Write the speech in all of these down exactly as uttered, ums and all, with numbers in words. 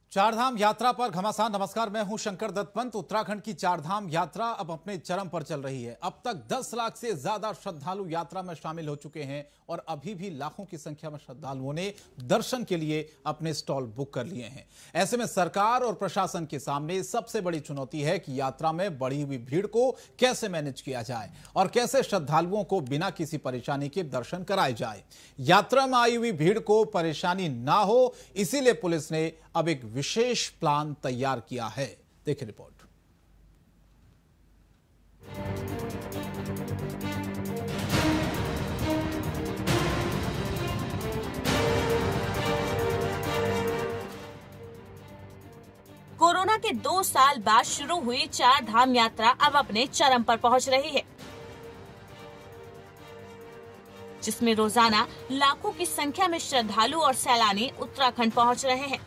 चारधाम यात्रा पर घमासान। नमस्कार, मैं हूं शंकर दत्त पंत। उत्तराखंड की चारधाम यात्रा अब अपने चरम पर चल रही है। अब तक दस लाख से ज्यादा श्रद्धालु यात्रा में शामिल हो चुके हैं और अभी भी लाखों की संख्या में श्रद्धालुओं ने दर्शन के लिए अपने स्टॉल बुक कर लिए हैं। ऐसे में सरकार और प्रशासन के सामने सबसे बड़ी चुनौती है कि यात्रा में बढ़ी हुई भीड़ को कैसे मैनेज किया जाए और कैसे श्रद्धालुओं को बिना किसी परेशानी के दर्शन कराए जाए। यात्रा में आई हुई भीड़ को परेशानी ना हो, इसीलिए पुलिस ने अब एक विशेष प्लान तैयार किया है। देखिए रिपोर्ट। कोरोना के दो साल बाद शुरू हुई चार धाम यात्रा अब अपने चरम पर पहुंच रही है, जिसमें रोजाना लाखों की संख्या में श्रद्धालु और सैलानी उत्तराखंड पहुंच रहे हैं।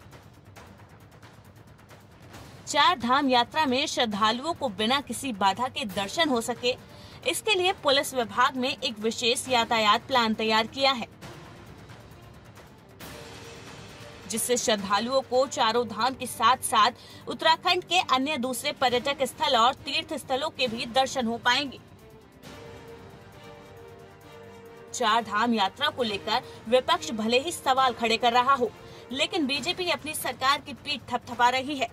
चार धाम यात्रा में श्रद्धालुओं को बिना किसी बाधा के दर्शन हो सके, इसके लिए पुलिस विभाग ने एक विशेष यातायात प्लान तैयार किया है, जिससे श्रद्धालुओं को चारों धाम के साथ साथ उत्तराखंड के अन्य दूसरे पर्यटक स्थल और तीर्थ स्थलों के भी दर्शन हो पाएंगे। चार धाम यात्रा को लेकर विपक्ष भले ही सवाल खड़े कर रहा हो, लेकिन बीजेपी अपनी सरकार की पीठ थपथपा रही है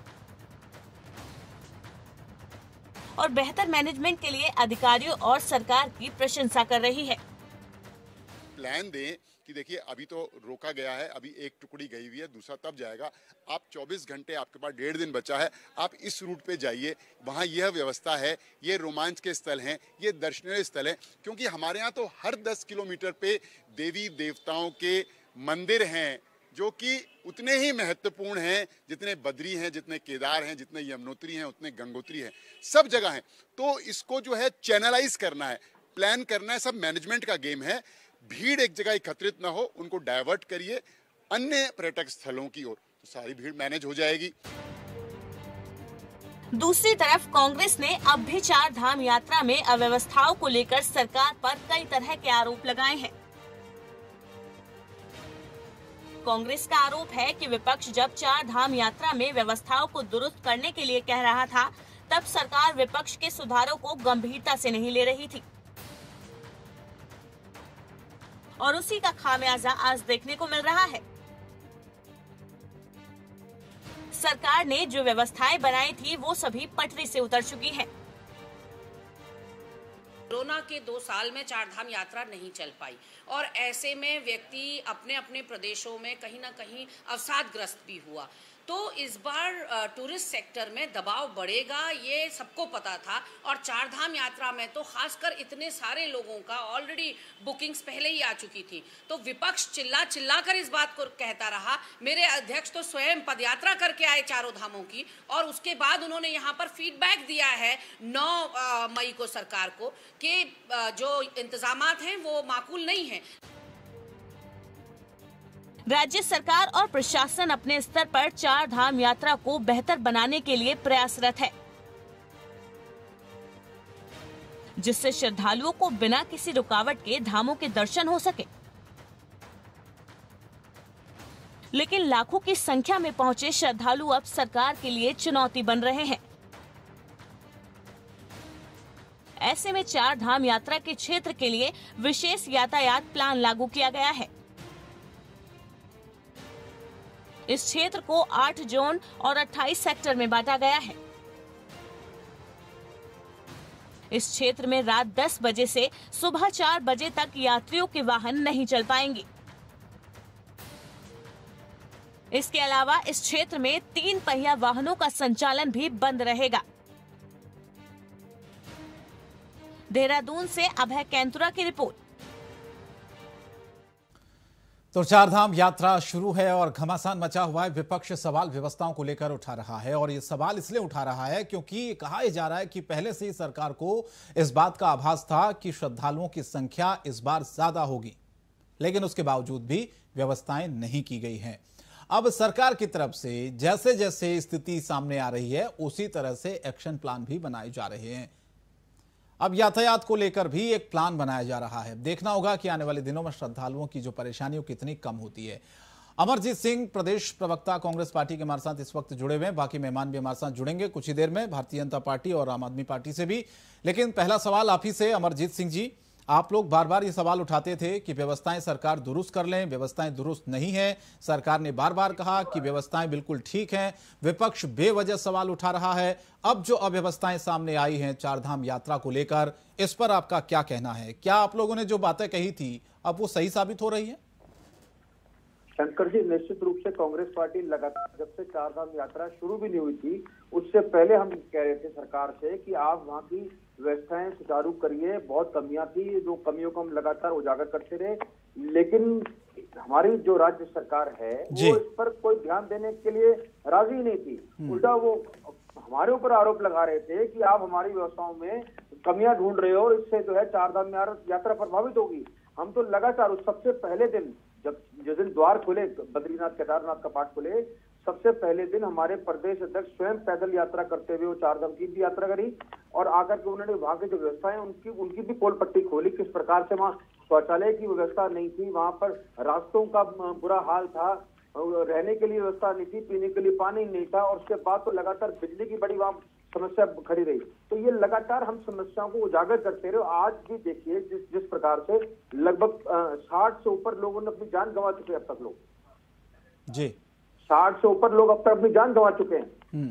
और बेहतर मैनेजमेंट के लिए अधिकारियों और सरकार की प्रशंसा कर रही है। प्लान दें कि देखिए अभी तो रोका गया है, अभी एक टुकड़ी गई हुई है, दूसरा तब जाएगा। आप चौबीस घंटे, आपके पास डेढ़ दिन बचा है, आप इस रूट पे जाइए, वहाँ यह व्यवस्था है, ये रोमांच के स्थल हैं, ये दर्शनीय स्थल हैं। क्योंकि हमारे यहाँ तो हर दस किलोमीटर पे देवी देवताओं के मंदिर हैं जो कि उतने ही महत्वपूर्ण हैं जितने बद्री हैं, जितने केदार हैं, जितने यमुनोत्री हैं, उतने गंगोत्री हैं, सब जगह हैं। तो इसको जो है चैनलाइज करना है, प्लान करना है, सब मैनेजमेंट का गेम है। भीड़ एक जगह एकत्रित ना हो, उनको डाइवर्ट करिए अन्य पर्यटक स्थलों की ओर, तो सारी भीड़ मैनेज हो जाएगी। दूसरी तरफ कांग्रेस ने अब भी चार धाम यात्रा में अव्यवस्थाओं को लेकर सरकार पर कई तरह के आरोप लगाए हैं। कांग्रेस का आरोप है कि विपक्ष जब चार धाम यात्रा में व्यवस्थाओं को दुरुस्त करने के लिए कह रहा था, तब सरकार विपक्ष के सुधारों को गंभीरता से नहीं ले रही थी और उसी का खामियाजा आज देखने को मिल रहा है। सरकार ने जो व्यवस्थाएं बनाई थी वो सभी पटरी से उतर चुकी हैं। कोरोना के दो साल में चार धाम यात्रा नहीं चल पाई और ऐसे में व्यक्ति अपने अपने प्रदेशों में कहीं ना कहीं अवसादग्रस्त भी हुआ। तो इस बार टूरिस्ट सेक्टर में दबाव बढ़ेगा, ये सबको पता था। और चार धाम यात्रा में तो खासकर इतने सारे लोगों का ऑलरेडी बुकिंग्स पहले ही आ चुकी थी। तो विपक्ष चिल्ला चिल्ला कर इस बात को कहता रहा। मेरे अध्यक्ष तो स्वयं पदयात्रा करके आए चारों धामों की, और उसके बाद उन्होंने यहाँ पर फीडबैक दिया है नौ मई को सरकार को कि जो इंतजामात हैं वो माकूल नहीं है। राज्य सरकार और प्रशासन अपने स्तर पर चार धाम यात्रा को बेहतर बनाने के लिए प्रयासरत है, जिससे श्रद्धालुओं को बिना किसी रुकावट के धामों के दर्शन हो सके। लेकिन लाखों की संख्या में पहुंचे श्रद्धालु अब सरकार के लिए चुनौती बन रहे हैं। ऐसे में चार धाम यात्रा के क्षेत्र के लिए विशेष यातायात प्लान लागू किया गया है। इस क्षेत्र को आठ जोन और अट्ठाईस सेक्टर में बांटा गया है। इस क्षेत्र में रात दस बजे से सुबह चार बजे तक यात्रियों के वाहन नहीं चल पाएंगे। इसके अलावा इस क्षेत्र में तीन पहिया वाहनों का संचालन भी बंद रहेगा। देहरादून से अभय कैंतुरा की रिपोर्ट। तो चारधाम यात्रा शुरू है और घमासान मचा हुआ है। विपक्ष सवाल व्यवस्थाओं को लेकर उठा रहा है और ये सवाल इसलिए उठा रहा है क्योंकि कहा जा रहा है कि पहले से ही सरकार को इस बात का आभास था कि श्रद्धालुओं की संख्या इस बार ज्यादा होगी, लेकिन उसके बावजूद भी व्यवस्थाएं नहीं की गई हैं। अब सरकार की तरफ से जैसे जैसे स्थिति सामने आ रही है उसी तरह से एक्शन प्लान भी बनाए जा रहे हैं। अब यातायात को लेकर भी एक प्लान बनाया जा रहा है। देखना होगा कि आने वाले दिनों में श्रद्धालुओं की जो परेशानियों कितनी कम होती है। अमरजीत सिंह प्रदेश प्रवक्ता कांग्रेस पार्टी के हमारे साथ इस वक्त जुड़े हुए हैं। बाकी मेहमान भी हमारे साथ जुड़ेंगे कुछ ही देर में, भारतीय जनता पार्टी और आम आदमी पार्टी से भी। लेकिन पहला सवाल आप ही से, अमरजीत सिंह जी, आप लोग बार बार ये सवाल उठाते थे कि व्यवस्थाएं सरकार दुरुस्त कर लें, व्यवस्थाएं दुरुस्त नहीं है। सरकार ने बार बार कहा कि व्यवस्थाएं बिल्कुल ठीक हैं। विपक्ष बेवजह सवाल उठा रहा है। अब जो अव्यवस्थाएं सामने आई हैं चारधाम यात्रा को लेकर, इस पर आपका क्या कहना है? क्या आप लोगों ने जो बातें कही थी अब वो सही साबित हो रही है? शंकर जी, निश्चित रूप से कांग्रेस पार्टी लगातार जब से चारधाम यात्रा शुरू भी नहीं हुई थी उससे पहले हम कह रहे थे सरकार से कि आप वहाँ की व्यवस्थाएं सुचारू करिए। बहुत कमियां थी, जो कमियों को हम लगातार उजागर करते रहे, लेकिन हमारी जो राज्य सरकार है वो इस पर कोई ध्यान देने के लिए राजी नहीं थी। उल्टा वो हमारे ऊपर आरोप लगा रहे थे कि आप हमारी व्यवस्थाओं में कमियां ढूंढ रहे हो और इससे जो है चारधाम यात्रा प्रभावित होगी। हम तो लगातार उस सबसे पहले दिन जब जिस दिन द्वार खुले, बद्रीनाथ केदारनाथ का पाठ खुले, सबसे पहले दिन हमारे प्रदेश अध्यक्ष स्वयं पैदल यात्रा करते हुए वो चारधाम की भी यात्रा करी और आकर के उन्होंने वहां की जो व्यवस्था है उनकी उनकी भी पोल पट्टी खोली। किस प्रकार से वहाँ शौचालय की व्यवस्था नहीं थी, वहां पर रास्तों का बुरा हाल था, रहने के लिए व्यवस्था नहीं थी, पीने के लिए पानी नहीं था और उसके बाद तो लगातार बिजली की बड़ी वहां समस्या खड़ी रही। तो ये लगातार हम समस्याओं को उजागर करते रहे। आज भी देखिए जिस जिस प्रकार से लगभग साठ से ऊपर लोगों ने अपनी जान गंवा चुके हैं अब तक लोग जी साठ से ऊपर लोग अब तक अपनी जान गंवा चुके हैं।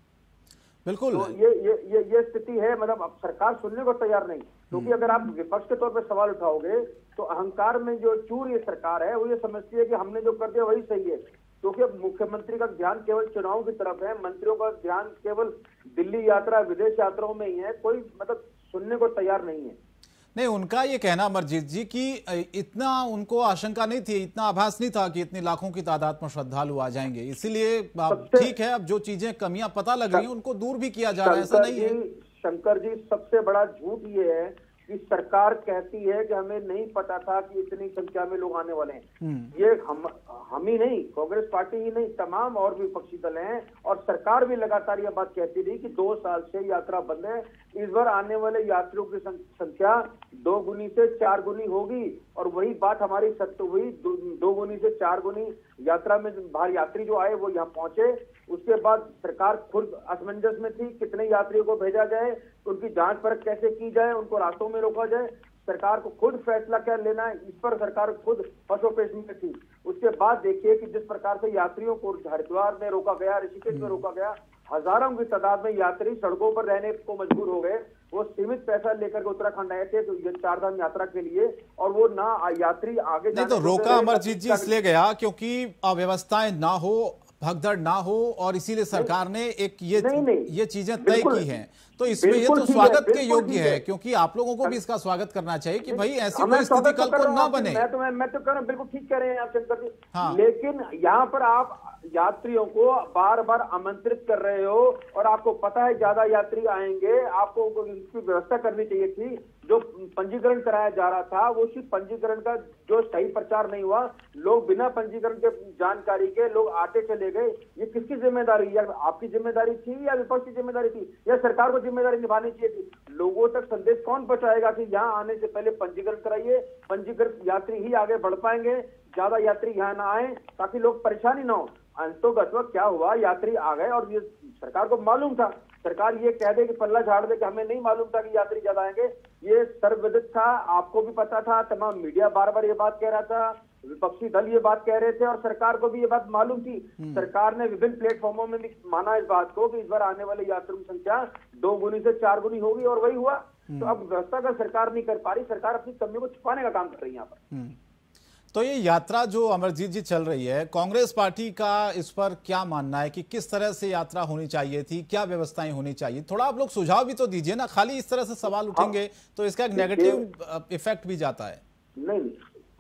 बिल्कुल। तो ये ये ये ये स्थिति है। मतलब अब सरकार सुनने को तैयार नहीं, क्योंकि अगर आप विपक्ष के तौर पर सवाल उठाओगे तो अहंकार में जो चूर ये सरकार है वो ये समझती है कि हमने जो कर दिया वही सही है, क्योंकि अब मुख्यमंत्री का ध्यान केवल चुनाव की तरफ है, मंत्रियों का ध्यान केवल दिल्ली यात्रा, विदेश यात्राओं में ही है। कोई मतलब सुनने को तैयार नहीं है। नहीं, उनका ये कहना अमरजीत जी कि इतना उनको आशंका नहीं थी, इतना आभास नहीं था कि इतनी लाखों की तादाद में श्रद्धालु आ जाएंगे, इसीलिए ठीक है अब जो चीजें कमियां पता लग रही हैं उनको दूर भी किया जा रहा है, ऐसा नहीं है। शंकर जी, सबसे बड़ा झूठ ये है कि सरकार कहती है कि हमें नहीं पता था कि इतनी संख्या में लोग आने वाले हैं। ये हम हम ही नहीं, कांग्रेस पार्टी ही नहीं, तमाम और भी विपक्षी दल हैं और सरकार भी लगातार ये बात कहती रही कि दो साल से यात्रा बंद है, इस बार आने वाले यात्रियों की संख्या दो गुनी से चार गुनी होगी और वही बात हमारी सत्य हुई। दो, दो गुनी से चार गुनी यात्रा में बाहर यात्री जो आए वो यहाँ पहुंचे। उसके बाद सरकार खुद असमंजस में थी, कितने यात्रियों को भेजा जाए, उनकी जांच परख कैसे की जाए, उनको रास्तों में रोका जाए। सरकार को खुद फैसला क्या लेना है इस पर सरकार खुद फसोपेश में थी। उसके बाद देखिए कि जिस प्रकार से यात्रियों को हरिद्वार में रोका गया, ऋषिकेश में रोका गया, हजारों की तादाद में यात्री सड़कों पर रहने को मजबूर हो गए। वो सीमित पैसा लेकर के उत्तराखंड आए थे तो ये चारधाम यात्रा के लिए, और वो ना यात्री आगे नहीं तो रोका अमरजीत जी इसलिए गया क्योंकि अव्यवस्थाएं ना हो, भगदड़ ना हो और इसीलिए सरकार ने एक ये नहीं, नहीं, ये चीजें तय की हैं। तो इसमें ये तो स्वागत के योग्य है, क्योंकि आप लोगों को भी इसका स्वागत करना चाहिए कि भाई ऐसी कोई स्थिति कल को ना बने। मैं तो मैं, मैं तो कह रहा हूँ, बिल्कुल ठीक कह रहे हैं आप शंकर जी। हाँ। लेकिन यहाँ पर आप यात्रियों को बार बार आमंत्रित कर रहे हो और आपको पता है ज्यादा यात्री आएंगे, आपको इसकी व्यवस्था करनी चाहिए थी। जो पंजीकरण कराया जा रहा था वो उसी पंजीकरण का जो सही प्रचार नहीं हुआ, लोग बिना पंजीकरण के जानकारी के लोग आते चले गए। ये किसकी जिम्मेदारी? या आपकी जिम्मेदारी थी या विपक्ष की जिम्मेदारी थी या सरकार को जिम्मेदारी निभानी चाहिए थी? लोगों तक संदेश कौन पहुंचाएगा कि यहाँ आने से पहले पंजीकरण कराइए, पंजीकृत यात्री ही आगे बढ़ पाएंगे, ज्यादा यात्री यहाँ ना आए ताकि लोग परेशानी ना हो। अंतोगत क्या हुआ, यात्री आ गए और ये सरकार को मालूम था। सरकार ये कह दे कि पल्ला झाड़ दे कि हमें नहीं मालूम था कि यात्री ज्यादा आएंगे, ये सर्वविदित था, आपको भी पता था, तमाम मीडिया बार बार ये बात कह रहा था, विपक्षी दल ये बात कह रहे थे और सरकार को भी ये बात मालूम थी। सरकार ने विभिन्न प्लेटफॉर्मों में भी माना इस बात को कि इस बार आने वाले यात्रियों की संख्या दो गुनी से चार गुनी होगी और वही हुआ। तो अब व्यवस्था का सरकार नहीं कर पा रही, सरकार अपनी कमियों को छुपाने का काम कर रही है यहाँ पर। तो ये यात्रा जो अमरजीत जी चल रही है, कांग्रेस पार्टी का इस पर क्या मानना है कि किस तरह से यात्रा होनी चाहिए थी, क्या व्यवस्थाएं होनी चाहिए? थोड़ा आप लोग सुझाव भी तो दीजिए ना, खाली इस तरह से सवाल उठेंगे तो इसका एक नेगेटिव इफेक्ट भी जाता है। नहीं,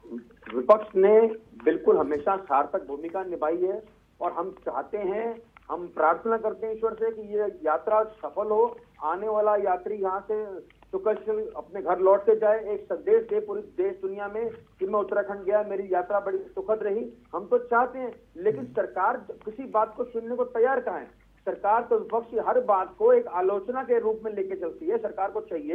विपक्ष ने बिल्कुल हमेशा सार्थक भूमिका निभाई है और हम चाहते हैं, हम प्रार्थना करते हैं ईश्वर से कि ये यात्रा सफल हो, आने वाला यात्री यहाँ से सुखद अपने घर लौट के जाए, एक संदेश दे पूरी देश दुनिया में कि मैं उत्तराखंड गया, मेरी यात्रा बड़ी सुखद रही। हम तो चाहते हैं, लेकिन सरकार किसी बात को सुनने को तैयार कहाँ है। सरकार तो विपक्ष की हर बात को एक आलोचना के रूप में लेके चलती है। सरकार को चाहिए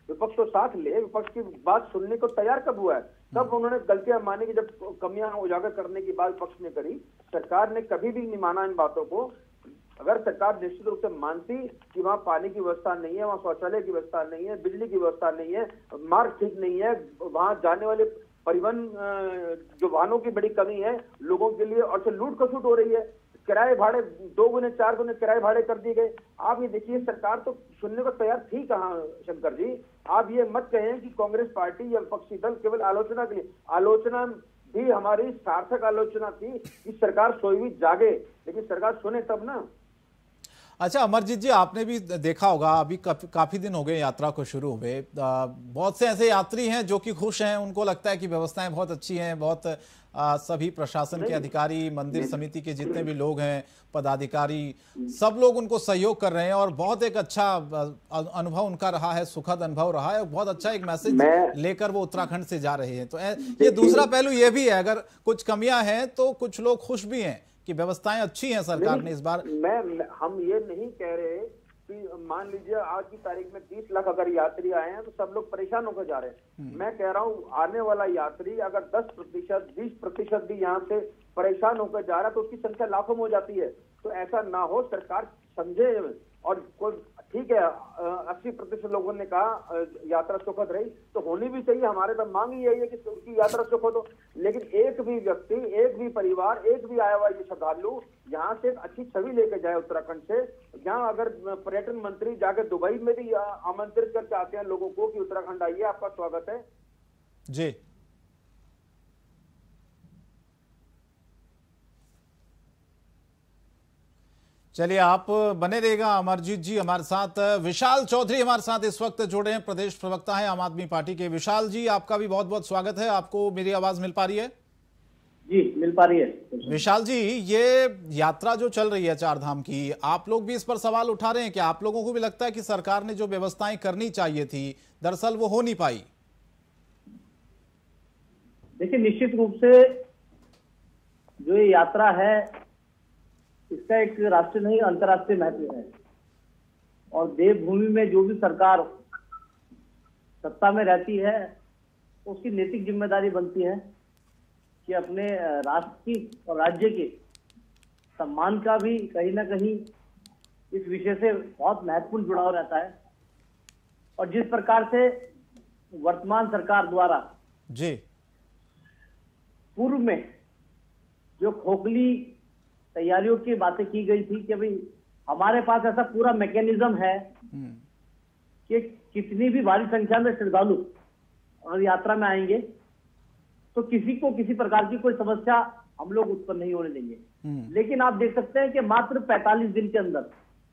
विपक्ष तो साथ ले, विपक्ष की बात सुनने को तैयार कब हुआ है? तब उन्होंने गलतियां मानी कि जब कमियां उजागर करने की बात विपक्ष ने करी। सरकार ने कभी भी नहीं माना इन बातों को। अगर सरकार निश्चित रूप से मानती कि वहाँ पानी की व्यवस्था नहीं है, वहाँ शौचालय की व्यवस्था नहीं है, बिजली की व्यवस्था नहीं है, मार्ग ठीक नहीं है, वहाँ जाने वाले परिवहन जो वाहनों की बड़ी कमी है लोगों के लिए, और से लूट खसुट हो रही है, किराए भाड़े दो गुने चार गुने किराए भाड़े कर दिए गए। आप ये देखिए, सरकार तो सुनने को तैयार थी कहाँ शंकर जी। आप ये मत कहें कि कांग्रेस पार्टी या विपक्षी दल केवल आलोचना के लिए, आलोचना भी हमारी सार्थक आलोचना थी कि सरकार सोई हुई जागे, लेकिन सरकार सुने तब ना। अच्छा अमरजीत जी, आपने भी देखा होगा, अभी काफी दिन हो गए यात्रा को शुरू हुए, बहुत से ऐसे यात्री हैं जो कि खुश हैं, उनको लगता है कि व्यवस्थाएं बहुत अच्छी हैं, बहुत आ, सभी प्रशासन के अधिकारी, मंदिर समिति के जितने भी लोग हैं, पदाधिकारी, सब लोग उनको सहयोग कर रहे हैं और बहुत एक अच्छा अनुभव उनका रहा है, सुखद अनुभव रहा है, बहुत अच्छा एक मैसेज लेकर वो उत्तराखंड से जा रहे हैं। तो ये दूसरा पहलू ये भी है, अगर कुछ कमियां हैं तो कुछ लोग खुश भी हैं कि व्यवस्थाएं अच्छी हैं सरकार ने इस बार। मैं, मैं हम ये नहीं कह रहे कि मान लीजिए आज की तारीख में बीस लाख अगर यात्री आए हैं तो सब लोग परेशान होकर जा रहे हैं। मैं कह रहा हूँ आने वाला यात्री अगर दस प्रतिशत बीस प्रतिशत भी यहाँ से परेशान होकर जा रहा है तो उसकी संख्या लाखों में हो जाती है। तो ऐसा ना हो, सरकार समझे। और कोई ठीक है, अस्सी प्रतिशत लोगों ने कहा यात्रा सुखद रही, तो होनी भी चाहिए। हमारे तो मांग ही यही है कि उनकी यात्रा सुखद हो। लेकिन एक भी व्यक्ति, एक भी परिवार, एक भी आया हुआ ये श्रद्धालु यहाँ से अच्छी छवि लेकर जाए उत्तराखंड से। यहाँ अगर पर्यटन मंत्री जाकर दुबई में भी आमंत्रित करके आते हैं लोगों को कि उत्तराखंड आइए, आपका स्वागत है जी। चलिए, आप बने रहेगा अमरजीत जी हमारे साथ। विशाल चौधरी हमारे साथ इस वक्त जुड़े हैं, प्रदेश प्रवक्ता हैं आम आदमी पार्टी के। विशाल जी, आपका भी बहुत बहुत स्वागत है। आपको मेरी आवाज मिल पा रही है? जी मिल पा रही है। विशाल जी, ये यात्रा जो चल रही है चार धाम की, आप लोग भी इस पर सवाल उठा रहे हैं कि आप लोगों को भी लगता है कि सरकार ने जो व्यवस्थाएं करनी चाहिए थी दरअसल वो हो नहीं पाई? देखिए, निश्चित रूप से जो ये यात्रा है इसका एक राष्ट्रीय नहीं अंतर्राष्ट्रीय महत्व है। और देवभूमि में जो भी सरकार सत्ता में रहती है उसकी नैतिक जिम्मेदारी बनती है कि अपने राष्ट्र की और राज्य के सम्मान का भी कहीं ना कहीं इस विषय से बहुत महत्वपूर्ण जुड़ाव रहता है। और जिस प्रकार से वर्तमान सरकार द्वारा जी पूर्व में जो खोखली तैयारियों की बातें की गई थी कि भाई हमारे पास ऐसा पूरा मैकेनिज्म है कि कितनी भी भारी संख्या में श्रद्धालु अगर यात्रा में आएंगे तो किसी को किसी प्रकार की कोई समस्या हम लोग उत्पन्न नहीं होने देंगे। लेकिन आप देख सकते हैं कि मात्र पैंतालीस दिन के अंदर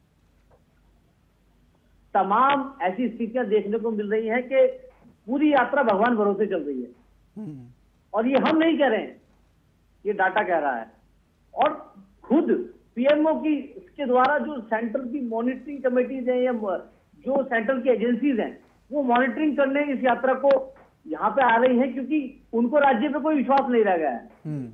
तमाम ऐसी स्थितियां देखने को मिल रही हैं कि पूरी यात्रा भगवान भरोसे चल रही है। और ये हम नहीं कह रहे हैं, ये डाटा कह रहा है। और खुद पीएमओ की इसके द्वारा जो सेंट्रल की मॉनिटरिंग कमेटीज हैं या जो सेंट्रल की एजेंसीज हैं वो मॉनिटरिंग करने इस यात्रा को यहाँ पे आ रही है, क्योंकि उनको राज्य पे कोई विश्वास नहीं रह गया है।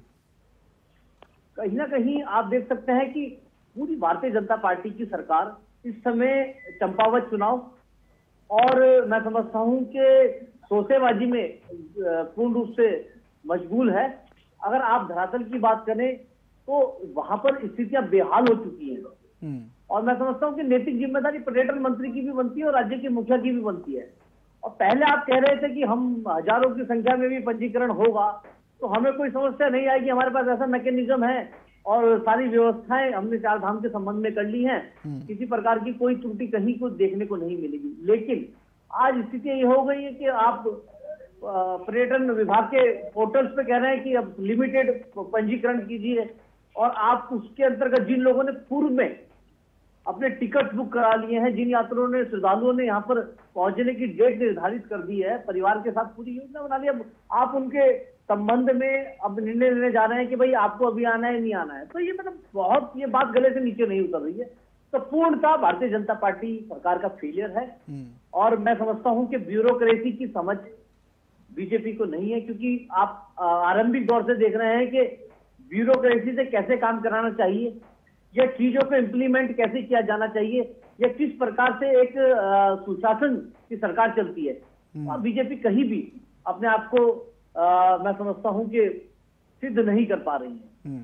कहीं ना कहीं आप देख सकते हैं कि पूरी भारतीय जनता पार्टी की सरकार इस समय चंपावत चुनाव और मैं समझता हूं कि सोसेबाजी में पूर्ण रूप से मशगूल है। अगर आप धरातल की बात करें तो वहां पर स्थितियां बेहाल हो चुकी हैं। और मैं समझता हूं कि नैतिक जिम्मेदारी पर्यटन मंत्री की भी बनती है और राज्य के मुखिया की भी बनती है। और पहले आप कह रहे थे कि हम हजारों की संख्या में भी पंजीकरण होगा तो हमें कोई समस्या नहीं आएगी, हमारे पास ऐसा मैकेनिज्म है और सारी व्यवस्थाएं हमने चार धाम के संबंध में कर ली हैं, किसी प्रकार की कोई त्रुटि कहीं को देखने को नहीं मिलेगी। लेकिन आज स्थिति ये हो गई है कि आप पर्यटन विभाग के पोर्टल्स पे कह रहे हैं कि अब लिमिटेड पंजीकरण कीजिए, और आप उसके अंतर्गत जिन लोगों ने पूर्व में अपने टिकट बुक करा लिए हैं, जिन यात्रियों ने श्रद्धालुओं ने यहाँ पर पहुंचने की डेट निर्धारित कर दी है, परिवार के साथ पूरी योजना बना ली, अब आप उनके संबंध में अब निर्णय लेने जा रहे हैं कि भाई आपको अभी आना है नहीं आना है। तो ये मतलब बहुत ये बात गले से नीचे नहीं उतर रही है। तो पूर्णतः भारतीय जनता पार्टी सरकार का फेलियर है। और मैं समझता हूं कि ब्यूरोक्रेसी की समझ बीजेपी को नहीं है, क्योंकि आप आरंभिक दौर से देख रहे हैं कि ब्यूरोक्रेसी से कैसे काम कराना चाहिए या चीजों को इम्प्लीमेंट कैसे किया जाना चाहिए या किस प्रकार से एक आ, सुशासन की सरकार चलती है। और बीजेपी कहीं भी अपने आप को आ, मैं समझता हूं कि सिद्ध नहीं कर पा रही है।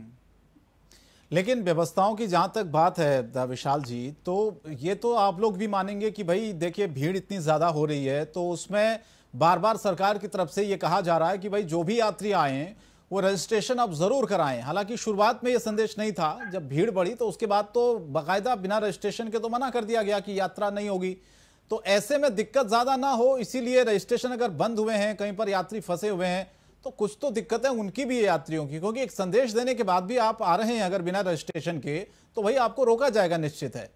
लेकिन व्यवस्थाओं की जहां तक बात है विशाल जी, तो ये तो आप लोग भी मानेंगे कि भाई देखिए भीड़ इतनी ज्यादा हो रही है, तो उसमें बार बार सरकार की तरफ से ये कहा जा रहा है कि भाई जो भी यात्री आए वो रजिस्ट्रेशन अब जरूर कराएं। हालांकि शुरुआत में ये संदेश नहीं था, जब भीड़ बढ़ी तो उसके बाद तो बाकायदा बिना रजिस्ट्रेशन के तो मना कर दिया गया कि यात्रा नहीं होगी। तो ऐसे में दिक्कत ज्यादा ना हो, इसीलिए रजिस्ट्रेशन अगर बंद हुए हैं, कहीं पर यात्री फंसे हुए हैं, तो कुछ तो दिक्कत है उनकी भी है, यात्रियों की, क्योंकि एक संदेश देने के बाद भी आप आ रहे हैं अगर बिना रजिस्ट्रेशन के, तो भाई आपको रोका जाएगा, निश्चित है।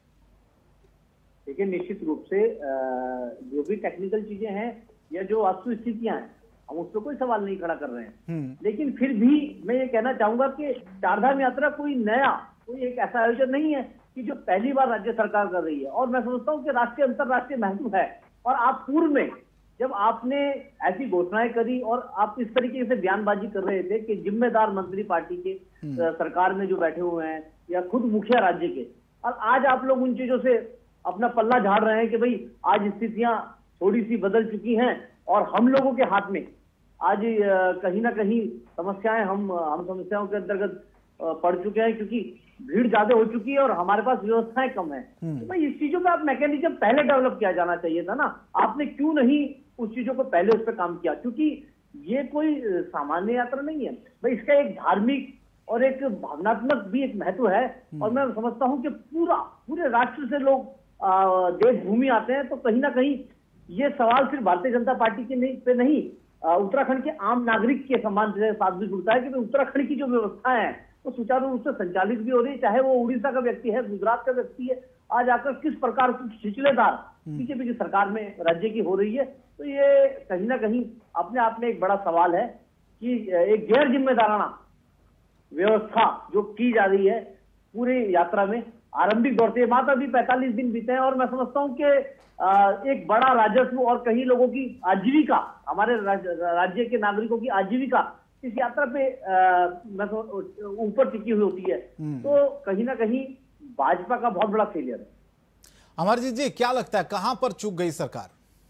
देखिए निश्चित रूप से जो भी टेक्निकल चीजें हैं या जो वास्तु स्थितियां हैं, हम उस पर कोई सवाल नहीं खड़ा कर रहे हैं, लेकिन फिर भी मैं ये कहना चाहूंगा कि चारधाम यात्रा कोई नया, कोई एक ऐसा आयोजन नहीं है कि जो पहली बार राज्य सरकार कर रही है। और मैं समझता हूँ कि राष्ट्रीय अंतरराष्ट्रीय महत्व है। और आप पूर्व में जब आपने ऐसी घोषणाएं करी और आप इस तरीके से बयानबाजी कर रहे थे कि जिम्मेदार मंत्री पार्टी के सरकार में जो बैठे हुए हैं या खुद मुखिया राज्य के, और आज आप लोग उन चीजों से अपना पल्ला झाड़ रहे हैं कि भाई आज स्थितियां थोड़ी सी बदल चुकी हैं और हम लोगों के हाथ में आज कहीं ना कहीं समस्याएं हम हम समस्याओं के अंतर्गत पड़ चुके हैं, क्योंकि भीड़ ज्यादा हो चुकी है और हमारे पास व्यवस्थाएं कम है। तो भाई इस चीजों पे आप मैकेनिज्म पहले डेवलप किया जाना चाहिए था ना, आपने क्यों नहीं उस चीजों को पहले उस पर काम किया? क्योंकि ये कोई सामान्य यात्रा नहीं है भाई, इसका एक धार्मिक और एक भावनात्मक भी एक महत्व है। और मैं समझता हूं कि पूरा पूरे राष्ट्र से लोग देश भूमि आते हैं, तो कहीं ना कहीं ये सवाल सिर्फ भारतीय जनता पार्टी के नहीं पे नहीं, उत्तराखंड के आम नागरिक के सम्मान से साथ भी जुड़ता है कि उत्तराखंड की जो व्यवस्था है वो सुचारू रूप से संचालित भी हो रही है, चाहे वो उड़ीसा का व्यक्ति है, गुजरात का व्यक्ति है, आज आकर किस प्रकार की छिछलेदार बीजेपी की सरकार में राज्य की हो रही है। तो ये कहीं ना कहीं अपने आप में एक बड़ा सवाल है कि एक गैर जिम्मेदाराना व्यवस्था जो की जा रही है पूरी यात्रा में आरंभिक दौर से, मात्र अभी पैंतालीस दिन बीते हैं और मैं समझता हूं कि एक बड़ा राजस्व और कहीं लोगों की आजीविका, हमारे राज्य के नागरिकों की आजीविका इस यात्रा पे मैं ऊपर टिकी हुई होती है। तो कहीं ना कहीं भाजपा का बहुत बड़ा फेलियर है। अमरजीत जी, क्या लगता है कहां पर चूक गई सरकार?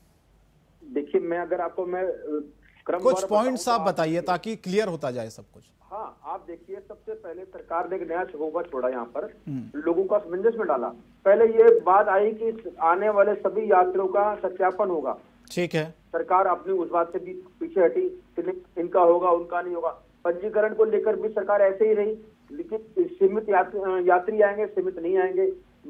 देखिए मैं अगर आपको मैं कुछ पॉइंट्स आप बताइए ताकि क्लियर होता जाए सब कुछ। हाँ, आप देखिए सबसे पहले सरकार ने एक नया छगोगा छोड़ा, यहाँ पर लोगों का असमंजस में डाला। पहले ये बात आई कि आने वाले सभी यात्रियों का सत्यापन होगा, ठीक है, सरकार अपनी उस बात से भी पीछे हटी कि इनका होगा उनका नहीं होगा। पंजीकरण को लेकर भी सरकार ऐसे ही रही, लेकिन सीमित यात्री आएंगे, सीमित नहीं आएंगे।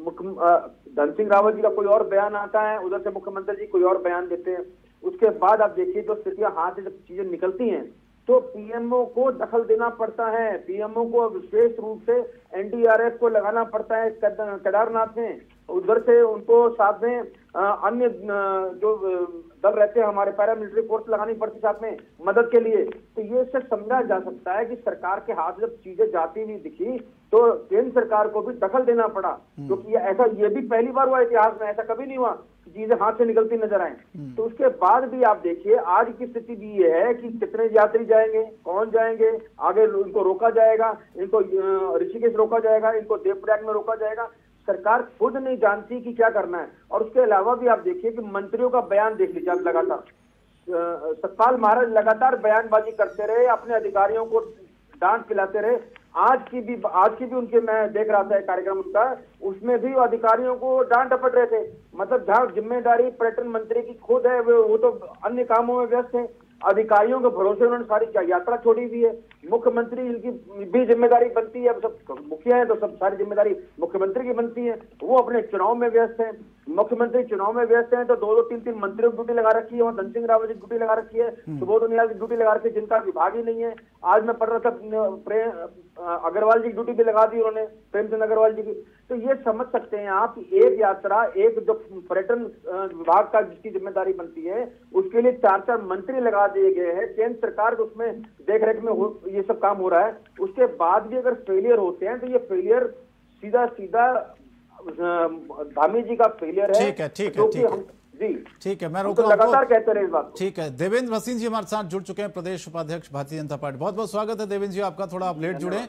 धन सिंह रावत जी का कोई और बयान आता है, उधर से मुख्यमंत्री जी कोई और बयान देते हैं। उसके बाद आप देखिए जो स्थितियां हाथ से जब चीजें निकलती हैं तो पीएमओ को दखल देना पड़ता है, पीएमओ को विशेष रूप से एनडीआरएफ को लगाना पड़ता है केदारनाथ में, उधर से उनको साथ में अन्य जो दल रहते हैं हमारे पैरामिलिट्री फोर्स लगानी पड़ती साथ में मदद के लिए। तो ये सब समझा जा सकता है कि सरकार के हाथ जब चीजें जाती हुई दिखी तो केंद्र सरकार को भी दखल देना पड़ा, क्योंकि तो ऐसा ये भी पहली बार हुआ इतिहास में, ऐसा कभी नहीं हुआ चीजें हाथ से निकलती नजर आए। तो उसके बाद भी आप देखिए आज की स्थिति भी ये है कि कितने यात्री जाएंगे, कौन जाएंगे, आगे इनको रोका जाएगा, इनको ऋषिकेश रोका जाएगा, इनको देवप्रयाग में रोका जाएगा। सरकार खुद नहीं जानती कि क्या करना है। और उसके अलावा भी आप देखिए कि मंत्रियों का बयान देख लीजिए आप लगातार, सतपाल महाराज लगातार बयानबाजी करते रहे, अपने अधिकारियों को डांट पिलाते रहे। आज की भी आज की भी उनके मैं देख रहा था एक कार्यक्रम उनका, उसमें भी अधिकारियों को डांट डपट रहे थे। मतलब जहाँ जिम्मेदारी पर्यटन मंत्री की खुद है वो तो अन्य कामों में व्यस्त है, अधिकारियों के भरोसे उन्होंने सारी यात्रा छोड़ी हुई है। मुख्यमंत्री इनकी भी जिम्मेदारी बनती है, अब सब मुखिया है तो सब सारी जिम्मेदारी मुख्यमंत्री की बनती है, वो अपने चुनाव में व्यस्त है। मुख्यमंत्री चुनाव में व्यस्त हैं तो दो दो तीन तीन मंत्रियों की ड्यूटी लगा रखी है, वहाँ धन सिंह रावत की ड्यूटी लगा रखी है, सुबोध उनियाल की ड्यूटी लगा रखी है, जिनका विभाग ही नहीं है। आज मैं पढ़ रहा था प्रेम अग्रवाल जी की ड्यूटी भी लगा दी उन्होंने, प्रेमचंद अग्रवाल जी की। तो ये समझ सकते हैं आप कि एक यात्रा, एक जो पर्यटन विभाग का जिसकी जिम्मेदारी बनती है उसके लिए चार चार मंत्री लगा दिए गए हैं, केंद्र सरकार उसमें देख रेख में हो, ये सब काम हो रहा है। उसके बाद भी अगर फेलियर होते हैं तो ये फेलियर सीधा सीधा धामी जी का फेलियर है। ठीक है, ठीक है, ठीक है जी, ठीक है, मैं तो लगातार कहते रहे इस बात। ठीक है, देवेंद्र भसीन जी हमारे साथ जुड़ चुके हैं, प्रदेश उपाध्यक्ष भारतीय जनता पार्टी। बहुत बहुत स्वागत है देवेंद्र जी आपका, थोड़ा आप लेट जुड़े।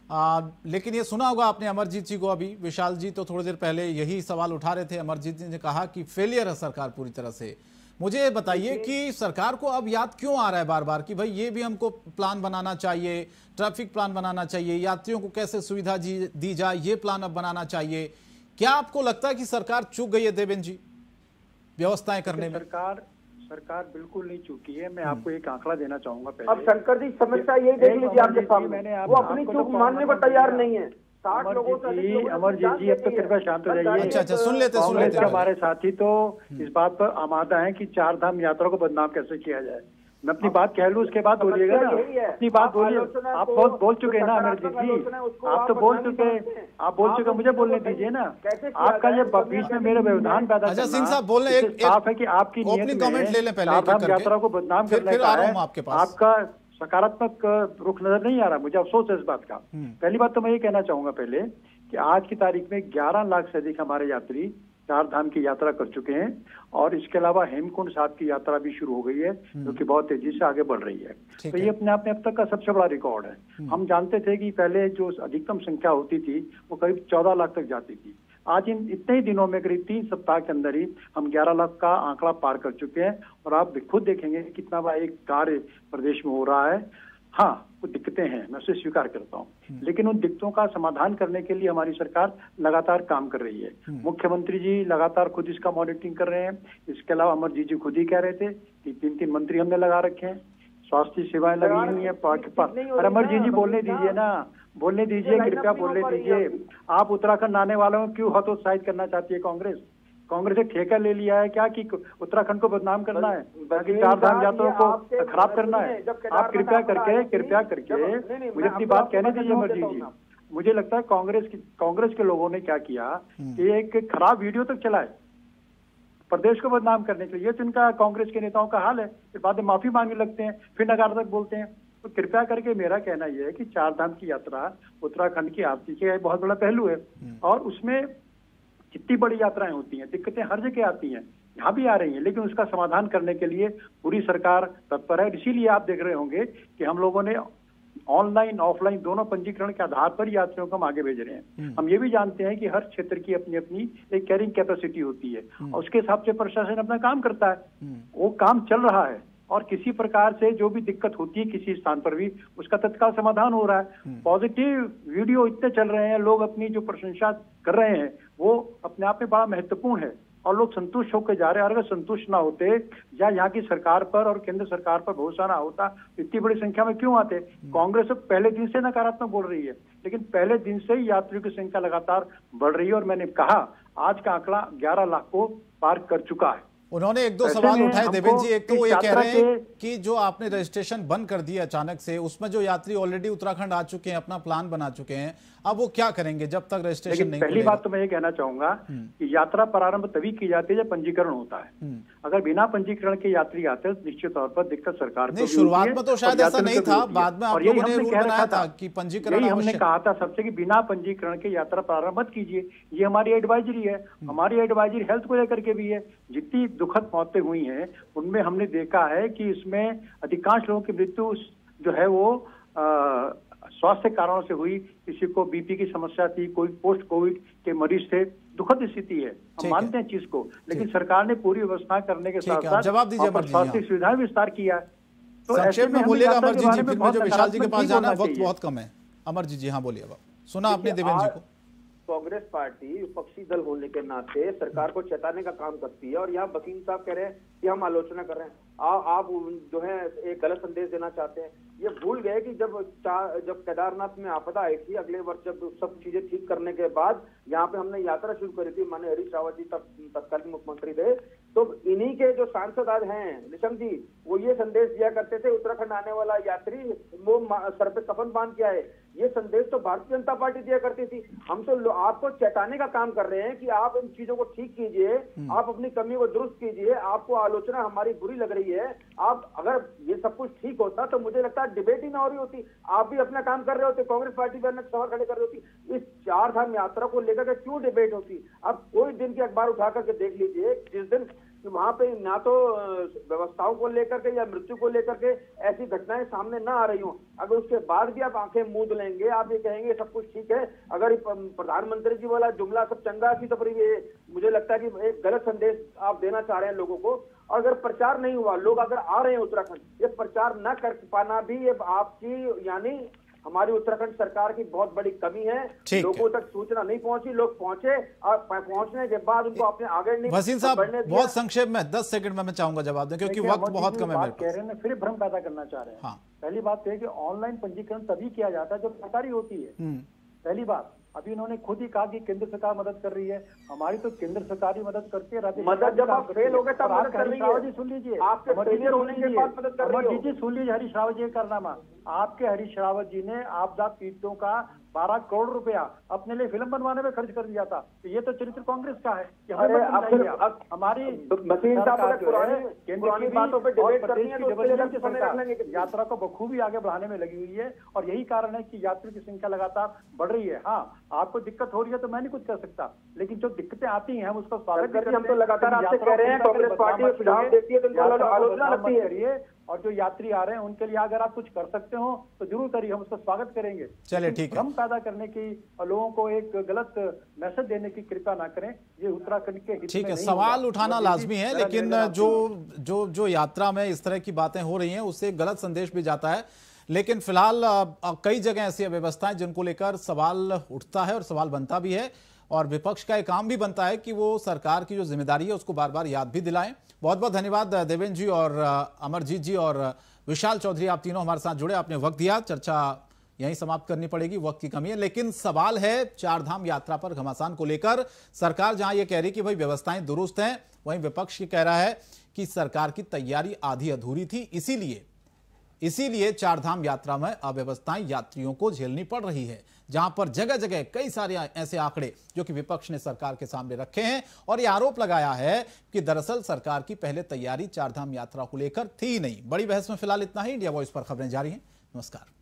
आ, लेकिन ये सुना होगा आपने अमरजीत जी को, अभी विशाल जी तो थोड़ी देर पहले यही सवाल उठा रहे थे। अमरजीत जी ने कहा कि फेलियर है सरकार पूरी तरह से। मुझे बताइए कि सरकार को अब याद क्यों आ रहा है बार बार कि भाई ये भी हमको प्लान बनाना चाहिए, ट्रैफिक प्लान बनाना चाहिए, यात्रियों को कैसे सुविधा दी जाए ये प्लान अब बनाना चाहिए। क्या आपको लगता है कि सरकार चूक गई है देवेंद्र जी व्यवस्थाएं करने में? सरकार सरकार बिल्कुल नहीं चूकी है। मैं आपको एक आंकड़ा देना चाहूंगा पहले। अब शंकर जी समस्या यही देख लीजिए आपके सामने, वो अपनी चूक मानने पर तैयार नहीं है। अमरजीत जी अमरजीत जी अब तो कृपया शांत हो जाइए। अच्छा अच्छा सुन लेते सुन लेते हमारे साथी तो इस बात पर आमादा है कि चार धाम यात्रा को बदनाम कैसे किया जाए। मैं अपनी बात कह लूँ उसके बाद बोलिएगा ना, अपनी बात बोलिए। आप बहुत बोल चुके हैं ना अमरजीत जी, आप तो बोल चुके आप बोल चुके मुझे बोलने दीजिए ना। आपका ये बीच में मेरे व्यवधान पैदा अच्छा सिंह साहब बोलने एक साफ है कि आपकी ओपनिंग कमेंट ले लें पहले चार धाम यात्रा को बदनाम करने का है आपका सकारात्मक रुख नजर नहीं आ रहा। मुझे अफसोस है इस बात का। पहली बात तो मैं ये कहना चाहूंगा पहले कि आज की तारीख में ग्यारह लाख से अधिक हमारे यात्री चार धाम की यात्रा कर चुके हैं और इसके अलावा हेमकुंड साहब की यात्रा भी शुरू हो गई है जो कि बहुत तेजी से आगे बढ़ रही है। तो ये अपने आप में अब तक का सबसे बड़ा रिकॉर्ड है। हम जानते थे कि पहले जो अधिकतम संख्या होती थी वो करीब चौदह लाख तक जाती थी। आज इन इतने ही दिनों में करीब तीन सप्ताह के अंदर ही हम ग्यारह लाख का आंकड़ा पार कर चुके हैं और आप खुद देखेंगे कितना बड़ा एक कार्य प्रदेश में हो रहा है। हाँ कुछ दिक्कतें हैं, मैं उसे स्वीकार करता हूँ, लेकिन उन दिक्कतों का समाधान करने के लिए हमारी सरकार लगातार काम कर रही है। मुख्यमंत्री जी लगातार खुद इसका मॉनिटरिंग कर रहे हैं। इसके अलावा अमरजीत जी खुद ही कह रहे थे कि तीन तीन मंत्री हमने लगा रखे हैं, स्वास्थ्य सेवाएं लगी हुई है। और अमरजीत जी बोलने दीजिए ना, बोलने दीजिए, कृपया बोलने दीजिए। आप उत्तराखंड आने वालों को क्यों हतोत्साहित करना चाहती है कांग्रेस? कांग्रेस ने ठेका ले लिया है क्या कि उत्तराखंड को बदनाम करना है, ताकि चार धाम यात्रा को खराब करना है? आप कृपया करके कृपया करके मुझे अपनी बात कहने दीजिए अमरजीत जी। मुझे लगता है कांग्रेस की कांग्रेस के लोगों ने क्या किया कि एक खराब वीडियो तक चलाए प्रदेश को बदनाम करने के लिए। ये तो इनका कांग्रेस के नेताओं का हाल है। फिर बाद में माफी मांगने लगते हैं, फिर नकारात्मक बोलते हैं। तो कृपया करके मेरा कहना यह है कि चार धाम की यात्रा उत्तराखंड की आरती के बहुत बड़ा पहलू है और उसमें जितनी बड़ी यात्राएं होती हैं दिक्कतें हर जगह आती हैं, यहाँ भी आ रही हैं, लेकिन उसका समाधान करने के लिए पूरी सरकार तत्पर है। इसीलिए आप देख रहे होंगे कि हम लोगों ने ऑनलाइन ऑफलाइन दोनों पंजीकरण के आधार पर यात्रियों को हम आगे भेज रहे हैं। हम ये भी जानते हैं कि हर क्षेत्र की अपनी अपनी एक कैरिंग कैपेसिटी होती है और उसके हिसाब से प्रशासन अपना काम करता है। वो काम चल रहा है और किसी प्रकार से जो भी दिक्कत होती है किसी स्थान पर भी उसका तत्काल समाधान हो रहा है। पॉजिटिव वीडियो इतने चल रहे हैं, लोग अपनी जो प्रशंसा कर रहे हैं वो अपने आप में बड़ा महत्वपूर्ण है और लोग संतुष्ट होकर जा रहे हैं। और अगर संतुष्ट ना होते या यहाँ की सरकार पर और केंद्र सरकार पर भरोसा ना होता इतनी बड़ी संख्या में क्यों आते? कांग्रेस पहले दिन से नकारात्मक बोल रही है, लेकिन पहले दिन से ही यात्रियों की संख्या लगातार बढ़ रही है और मैंने कहा आज का आंकड़ा ग्यारह लाख को पार कर चुका है। उन्होंने एक दो सवाल उठाए देवेंद्र जी। एक तो वो ये कह रहे हैं कि जो आपने रजिस्ट्रेशन बंद कर दिया अचानक से, उसमें जो यात्री ऑलरेडी उत्तराखंड आ चुके हैं, अपना प्लान बना चुके हैं, अब वो क्या करेंगे जब तक रजिस्ट्रेशन नहीं? पहली बात तो मैं ये कहना चाहूंगा कि यात्रा प्रारंभ तभी की जाती है जब पंजीकरण होता है। अगर बिना पंजीकरण के यात्री आते हैं निश्चित तौर पर दिक्कत सरकार को। शुरुआत में तो शायद ऐसा नहीं था, बाद में आप लोगों ने रूल बनाया था कि पंजीकरण। हमने कहा था सबसे कि बिना पंजीकरण के यात्रा प्रारंभ मत कीजिए। ये हमारी एडवाइजरी है। हमारी एडवाइजरी हेल्थ को लेकर के भी है। जितनी दुखद मौतें हुई हैं उनमें हमने देखा है कि इसमें अधिकांश लोगों की मृत्यु जो है वो स्वास्थ्य कारणों से हुई। किसी को बीपी की समस्या थी, कोई पोस्ट कोविड के मरीज थे। दुखद स्थिति है, हम मानते हैं चीज को, लेकिन सरकार ने पूरी व्यवस्था करने के साथ साथ जवाब दीजिए स्वास्थ्य सुविधाएं विस्तार किया। तो संक्षेप में बोलिएगा अमरजीत जी, फिर मुझे विशाल जी के पास जाना, वक्त बहुत कम है। अमरजीत जी हाँ बोलिए। सुना आपने देवेंद्र जी को। कांग्रेस पार्टी विपक्षी दल होने के नाते सरकार को चेताने का काम करती है और यहाँ वकील साहब कह रहे हैं कि हम आलोचना कर रहे हैं। आ, आप जो है एक गलत संदेश देना चाहते हैं। ये भूल गए कि जब जब केदारनाथ में आपदा आई थी, अगले वर्ष जब सब चीजें ठीक करने के बाद यहाँ पे हमने यात्रा शुरू करी थी, माननीय हरीश रावत जी तब तत्कालीन मुख्यमंत्री थे, तो इन्हीं के जो सांसद आज हैं निशंक जी, वो ये संदेश दिया करते थे उत्तराखंड आने वाला यात्री वो सर पे कफन बांध के आए। ये संदेश तो भारतीय जनता पार्टी दिया करती थी। हम तो आपको चेताने का काम कर रहे हैं कि आप इन चीजों को ठीक कीजिए, आप अपनी कमी को दुरुस्त कीजिए। आपको आलोचना हमारी बुरी लग रही है। आप अगर ये सब कुछ ठीक होता तो मुझे लगता है डिबेट ही ना हो रही होती, आप भी अपना काम कर रहे होते, कांग्रेस पार्टी भी अपने सवाल खड़े कर रही होती। इस चार धाम यात्रा को लेकर के क्यों डिबेट होती? अब कोई दिन के अखबार उठा करके देख लीजिए, जिस दिन कि वहां पे ना तो व्यवस्थाओं को लेकर के या मृत्यु को लेकर के ऐसी घटनाएं सामने ना आ रही हो। अगर उसके बाद भी आप आंखें मूंद लेंगे, आप ये कहेंगे सब कुछ ठीक है, अगर प्रधानमंत्री जी वाला जुमला सब चंगा थी, तो फिर ये मुझे लगता है कि एक गलत संदेश आप देना चाह रहे हैं लोगों को। और अगर प्रचार नहीं हुआ, लोग अगर आ रहे हैं उत्तराखंड, ये प्रचार न कर पाना भी ये आपकी यानी हमारी उत्तराखंड सरकार की बहुत बड़ी कमी है। लोगों तक सूचना नहीं पहुंची, लोग पहुंचे और पहुंचने के बाद उनको अपने आगे नहीं वसीम साहब बहुत संक्षेप में दस सेकंड में मैं चाहूंगा जवाब दें, क्योंकि वक्त बहुत कम है मेरे पास। कह रहे हैं फिर भ्रम पैदा करना चाह रहे हैं। हाँ। पहली बात है कि ऑनलाइन पंजीकरण तभी किया जाता है जब सरकारी होती है। पहली बात, अभी इन्होंने खुद ही कहा कि केंद्र सरकार मदद कर रही है, हमारी तो केंद्र सरकार ही मदद करती है। राज्य मदद जब आप फेल हो गए तब मदद कर रही है। जी सुन लीजिए, आपके फेलियर होने के बाद मदद कर रही है। जी सुन लीजिए हरीश रावत जी का कारनामा। आपके हरीश रावत जी ने आपदा पीड़ितों का बारह करोड़ रुपया अपने लिए फिल्म बनवाने में खर्च कर दिया था। तो ये तो चरित्र कांग्रेस का है कि हमें हमारी यात्रा को बखूबी आगे बढ़ाने में लगी हुई है और यही कारण है कि यात्रियों की संख्या लगातार बढ़ रही है। हाँ, आपको दिक्कत हो रही है तो मैं नहीं कुछ कर सकता, लेकिन जो दिक्कतें आती हैं हम उसका स्वागत करते हैं। हम तो लगातार आपसे कह रहे हैं, कांग्रेस पार्टी सुझाव देती है तो आलोचना लगती है। और जो यात्री आ रहे हैं उनके लिए अगर आप कुछ कर सकते हो तो जरूर करिए, हम उसका स्वागत करेंगे। चलिए ठीक है, भ्रम पैदा करने की और लोगों को एक गलत मैसेज देने की कृपा ना करें, ये उत्तराखंड के हित ठीक में है। नहीं सवाल होगा। उठाना लाजमी है, लेकिन जो जो जो यात्रा में इस तरह की बातें हो रही हैं उससे गलत संदेश भी जाता है। लेकिन फिलहाल कई जगह ऐसी व्यवस्थाएं जिनको लेकर सवाल उठता है और सवाल बनता भी है, और विपक्ष का एक काम भी बनता है कि वो सरकार की जो जिम्मेदारी है उसको बार बार याद भी दिलाएं। बहुत बहुत धन्यवाद देवेंद्र जी और अमरजीत जी और विशाल चौधरी, आप तीनों हमारे साथ जुड़े, आपने वक्त दिया। चर्चा यहीं समाप्त करनी पड़ेगी, वक्त की कमी है। लेकिन सवाल है चारधाम यात्रा पर घमासान को लेकर। सरकार जहां ये कह रही कि भाई व्यवस्थाएं दुरुस्त हैं, वहीं विपक्ष ये कह रहा है कि सरकार की तैयारी आधी अधूरी थी, इसीलिए इसीलिए चारधाम यात्रा में अव्यवस्थाएं यात्रियों को झेलनी पड़ रही है। जहां पर जगह जगह कई सारे ऐसे आंकड़े जो कि विपक्ष ने सरकार के सामने रखे हैं और यह आरोप लगाया है कि दरअसल सरकार की पहले तैयारी चारधाम यात्रा को लेकर थी ही नहीं। बड़ी बहस में फिलहाल इतना ही। इंडिया वॉइस पर खबरें जारी हैं। नमस्कार।